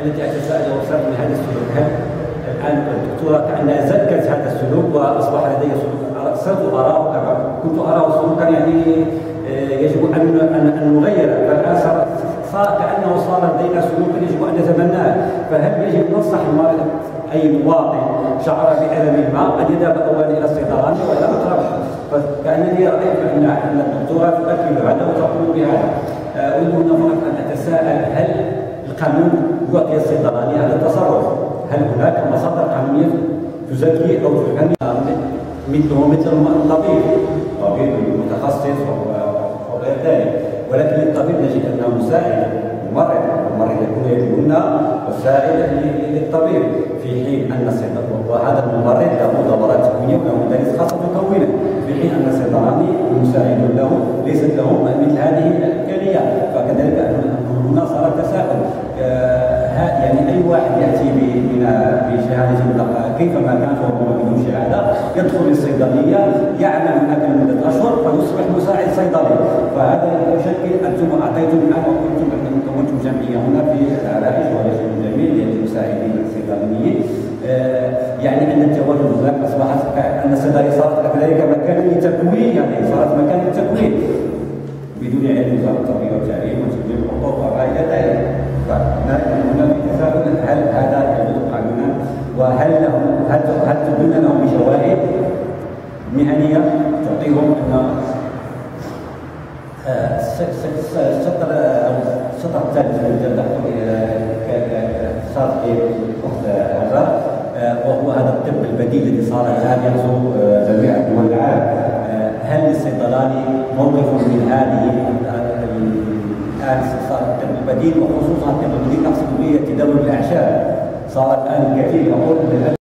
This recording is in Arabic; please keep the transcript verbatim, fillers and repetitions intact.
التي أتساءل وأفسر من هذا السلوك، هل الآن الدكتورة كأنها زكت هذا السلوك وأصبح لدي سلوك صرت أراه كما كنت أراه سلوكا يعني يجب أن أن نغيره، فالآن صار كأنه صار لدينا سلوكا يجب أن نتبناه. فهل يجب ننصح أي مواطن شعر بألم ما أن يذهب أولا إلى الصيدلاني وإلى أقرب؟ فكأنني رأيت أن الدكتورة تؤكد هذا وتقول بهذا. أريد هنا أن أتساءل، هل القانون يعطي الصيدلاني هذا التصرف؟ هل هناك مصادر قانونية تزكي أو تحمي مثله مثل الطبيب، الطبيب المتخصص وغير ذلك؟ ولكن الطبيب نجد أنه مساعد ممرض، الممرض يكون يجب وسائل للطبيب، في حين أن الصيدلاني وهذا الممرض له دورات تكوينية وله مدارس خاصة تكونه، في حين أن الصيدلاني مساعد له ليست له مثل هذه الإمكانيات. فكذلك هنا صار تساؤل، يعني أي واحد يأتي بشهادة كيفما كان فهو بدون شهادة يدخل الصيدلية يعمل هناك لمدة أشهر فيصبح مساعد صيدلي. فهذا يشكل، أنتم أعطيتم الآن وقلتم أنكم كونتم جمعية هنا في العرائش وهذا شيء جميل للمساعدين الصيدليين، يعني أن التواجد هناك أصبحت أن الصيدلية صارت كذلك مكان للتكوين، يعني صارت مكان للتكوين بدون علم وزارة التربية والتعليم وتسجيل الحقوق وما إلى ذلك. فهنا في تساؤل، هل هذا يجوز قانونا؟ وهل لهم هل هل تدون لهم بشواهد مهنية تعطيهم أن السطر أو السطر الثالث من صار في وقت هذا وهو هذا الطب البديل الذي صار الآن يغزو جميع دول العالم. هل للصيدلاني موقف من هذه الآن صار الطب البديل، وخصوصا الطب البديل نقصد به تداول الأعشاب، صار الآن كثير يقول